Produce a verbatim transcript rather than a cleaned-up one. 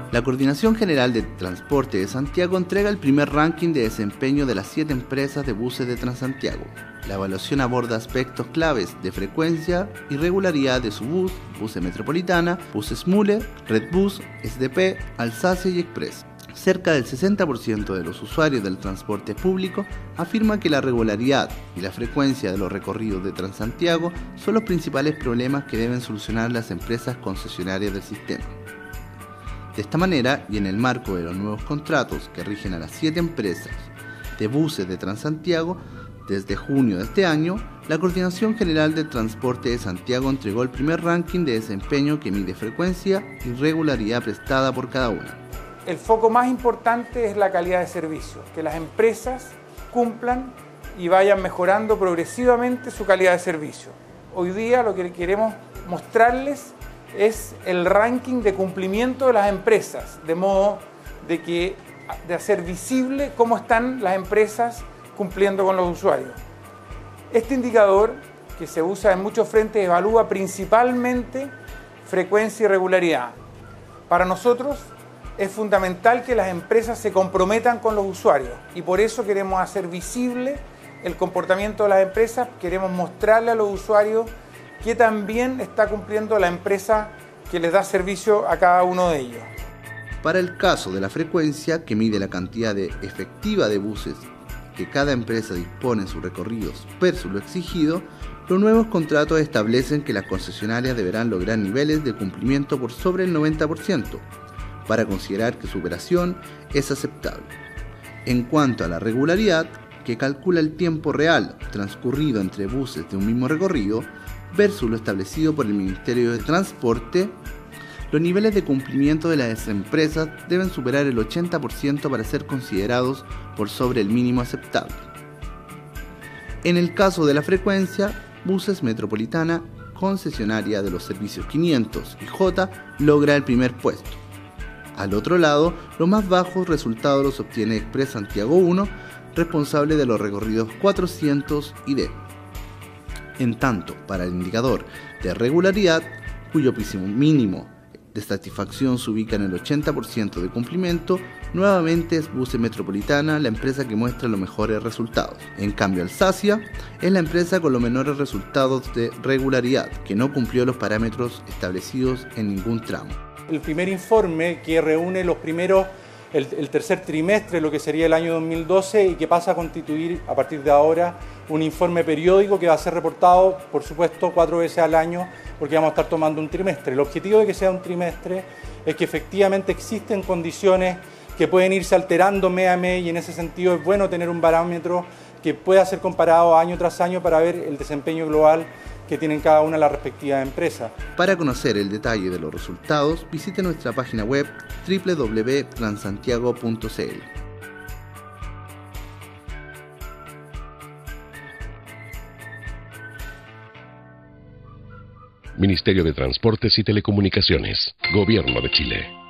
La Coordinación General de Transporte de Santiago entrega el primer ranking de desempeño de las siete empresas de buses de Transantiago. La evaluación aborda aspectos claves de frecuencia y regularidad de su bus, Buses Metropolitana, Buses Mule, Redbus, S D P, Alsacia y Express. Cerca del sesenta por ciento de los usuarios del transporte público afirma que la regularidad y la frecuencia de los recorridos de Transantiago son los principales problemas que deben solucionar las empresas concesionarias del sistema. De esta manera, y en el marco de los nuevos contratos que rigen a las siete empresas de buses de Transantiago, desde junio de este año, la Coordinación General de Transporte de Santiago entregó el primer ranking de desempeño que mide frecuencia y regularidad prestada por cada una. El foco más importante es la calidad de servicio, que las empresas cumplan y vayan mejorando progresivamente su calidad de servicio. Hoy día lo que queremos mostrarles es el ranking de cumplimiento de las empresas, de modo de, que, de hacer visible cómo están las empresas cumpliendo con los usuarios. Este indicador, que se usa en muchos frentes, evalúa principalmente frecuencia y regularidad. Para nosotros es fundamental que las empresas se comprometan con los usuarios y por eso queremos hacer visible el comportamiento de las empresas, queremos mostrarle a los usuarios que también está cumpliendo la empresa que les da servicio a cada uno de ellos. Para el caso de la frecuencia, que mide la cantidad de efectiva de buses que cada empresa dispone en sus recorridos versus lo exigido, los nuevos contratos establecen que las concesionarias deberán lograr niveles de cumplimiento por sobre el noventa por ciento para considerar que su operación es aceptable. En cuanto a la regularidad, que calcula el tiempo real transcurrido entre buses de un mismo recorrido versus lo establecido por el Ministerio de Transporte, los niveles de cumplimiento de las empresas deben superar el ochenta por ciento para ser considerados por sobre el mínimo aceptable. En el caso de la frecuencia, Buses Metropolitana, concesionaria de los servicios quinientos y J, logra el primer puesto. Al otro lado, los más bajos resultados los obtiene Express Santiago uno, responsable de los recorridos cuatrocientos y D. En tanto, para el indicador de regularidad, cuyo mínimo de satisfacción se ubica en el ochenta por ciento de cumplimiento, nuevamente es Buses Metropolitana la empresa que muestra los mejores resultados. En cambio, Alsacia es la empresa con los menores resultados de regularidad, que no cumplió los parámetros establecidos en ningún tramo. El primer informe que reúne los primeros, el, el tercer trimestre, lo que sería el año dos mil doce, y que pasa a constituir a partir de ahora un informe periódico que va a ser reportado, por supuesto, cuatro veces al año, porque vamos a estar tomando un trimestre. El objetivo de que sea un trimestre es que efectivamente existen condiciones que pueden irse alterando mes a mes, y en ese sentido es bueno tener un parámetro que pueda ser comparado año tras año para ver el desempeño global que tienen cada una de las respectivas empresas. Para conocer el detalle de los resultados, visite nuestra página web doble u doble u doble u punto transantiago punto c l. Ministerio de Transportes y Telecomunicaciones, Gobierno de Chile.